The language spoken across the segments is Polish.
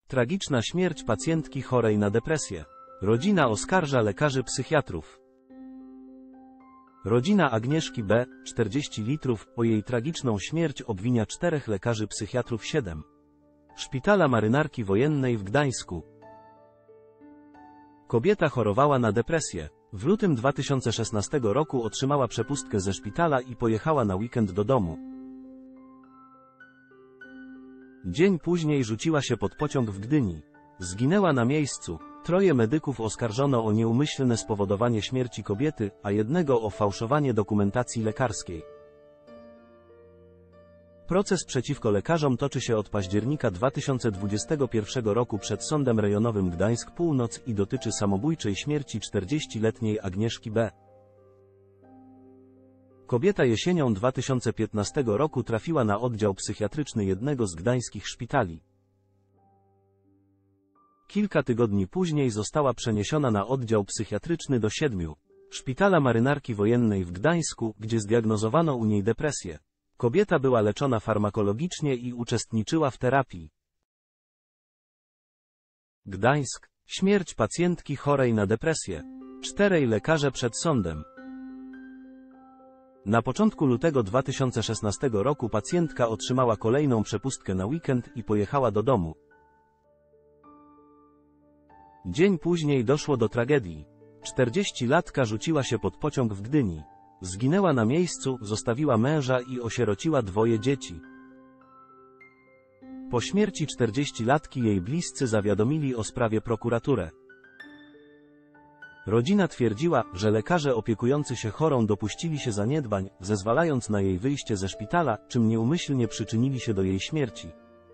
Tragiczna śmierć pacjentki chorej na depresję. Rodzina oskarża lekarzy psychiatrów. Rodzina Agnieszki B., 40 litrów, o jej tragiczną śmierć obwinia 4 lekarzy psychiatrów 7. Szpitala Marynarki Wojennej w Gdańsku. Kobieta chorowała na depresję. W lutym 2016 roku otrzymała przepustkę ze szpitala i pojechała na weekend do domu. Dzień później rzuciła się pod pociąg w Gdyni. Zginęła na miejscu. 3 medyków oskarżono o nieumyślne spowodowanie śmierci kobiety, a 1 o fałszowanie dokumentacji lekarskiej. Proces przeciwko lekarzom toczy się od października 2021 roku przed Sądem Rejonowym Gdańsk Północ i dotyczy samobójczej śmierci 40-letniej Agnieszki B. Kobieta jesienią 2015 roku trafiła na oddział psychiatryczny jednego z gdańskich szpitali. Kilka tygodni później została przeniesiona na oddział psychiatryczny do 7. Szpitala Marynarki Wojennej w Gdańsku, gdzie zdiagnozowano u niej depresję. Kobieta była leczona farmakologicznie i uczestniczyła w terapii. Gdańsk. Śmierć pacjentki chorej na depresję. 4 lekarze przed sądem. Na początku lutego 2016 roku pacjentka otrzymała kolejną przepustkę na weekend i pojechała do domu. Dzień później doszło do tragedii. 40-latka rzuciła się pod pociąg w Gdyni. Zginęła na miejscu, zostawiła męża i osierociła 2 dzieci. Po śmierci 40-latki jej bliscy zawiadomili o sprawie prokuraturę. Rodzina twierdziła, że lekarze opiekujący się chorą dopuścili się zaniedbań, zezwalając na jej wyjście ze szpitala, czym nieumyślnie przyczynili się do jej śmierci.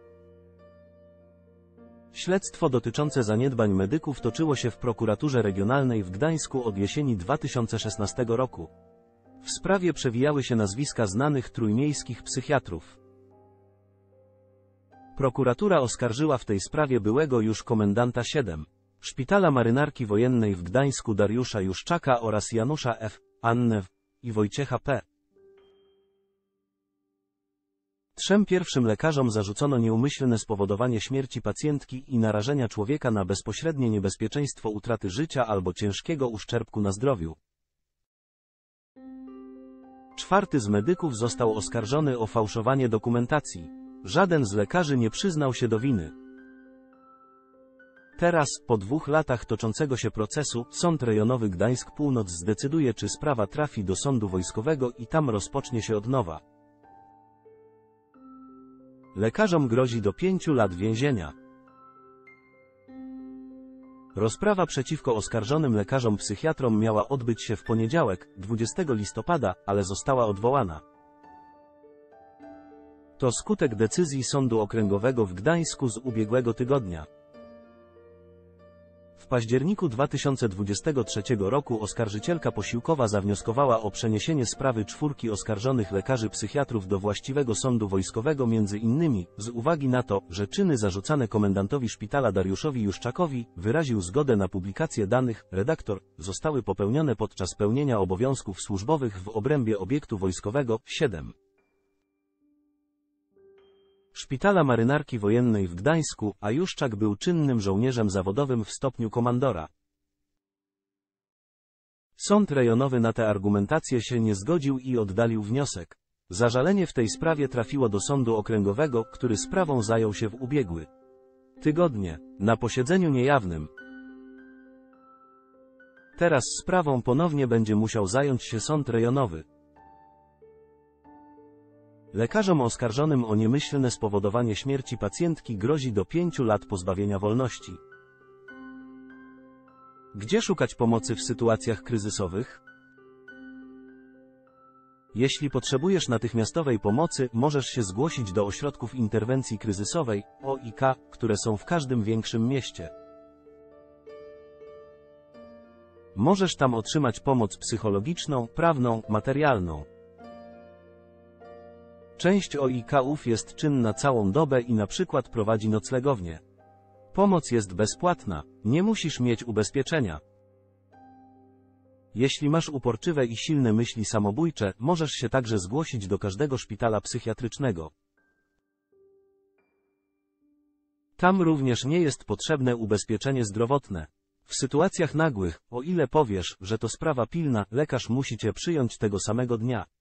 Śledztwo dotyczące zaniedbań medyków toczyło się w prokuraturze regionalnej w Gdańsku od jesieni 2016 roku. W sprawie przewijały się nazwiska znanych trójmiejskich psychiatrów. Prokuratura oskarżyła w tej sprawie byłego już komendanta 7. Szpitala Marynarki Wojennej w Gdańsku Dariusza Juszczaka oraz Janusza F., Annę W. i Wojciecha P. 3 pierwszym lekarzom zarzucono nieumyślne spowodowanie śmierci pacjentki i narażenia człowieka na bezpośrednie niebezpieczeństwo utraty życia albo ciężkiego uszczerbku na zdrowiu. 4 z medyków został oskarżony o fałszowanie dokumentacji. Żaden z lekarzy nie przyznał się do winy. Teraz, po 2 latach toczącego się procesu, Sąd Rejonowy Gdańsk Północ zdecyduje, czy sprawa trafi do sądu wojskowego i tam rozpocznie się od nowa. Lekarzom grozi do 5 lat więzienia. Rozprawa przeciwko oskarżonym lekarzom psychiatrom miała odbyć się w poniedziałek, 20 listopada, ale została odwołana. To skutek decyzji Sądu Okręgowego w Gdańsku z ubiegłego tygodnia. W październiku 2023 roku oskarżycielka posiłkowa zawnioskowała o przeniesienie sprawy 4 oskarżonych lekarzy psychiatrów do właściwego sądu wojskowego m.in. z uwagi na to, że czyny zarzucane komendantowi szpitala Dariuszowi Juszczakowi, wyraził zgodę na publikację danych, redaktor, zostały popełnione podczas pełnienia obowiązków służbowych w obrębie obiektu wojskowego 7. Szpitala Marynarki Wojennej w Gdańsku, a Juszczak był czynnym żołnierzem zawodowym w stopniu komandora. Sąd rejonowy na tę argumentację się nie zgodził i oddalił wniosek. Zażalenie w tej sprawie trafiło do Sądu Okręgowego, który sprawą zajął się w ubiegły tygodnie, na posiedzeniu niejawnym. Teraz sprawą ponownie będzie musiał zająć się Sąd Rejonowy. Lekarzom oskarżonym o niemyślne spowodowanie śmierci pacjentki grozi do 5 lat pozbawienia wolności. Gdzie szukać pomocy w sytuacjach kryzysowych? Jeśli potrzebujesz natychmiastowej pomocy, możesz się zgłosić do ośrodków interwencji kryzysowej, OIK, które są w każdym większym mieście. Możesz tam otrzymać pomoc psychologiczną, prawną, materialną. Część OIK-ów jest czynna całą dobę i na przykład prowadzi noclegownię. Pomoc jest bezpłatna, nie musisz mieć ubezpieczenia. Jeśli masz uporczywe i silne myśli samobójcze, możesz się także zgłosić do każdego szpitala psychiatrycznego. Tam również nie jest potrzebne ubezpieczenie zdrowotne. W sytuacjach nagłych, o ile powiesz, że to sprawa pilna, lekarz musi cię przyjąć tego samego dnia.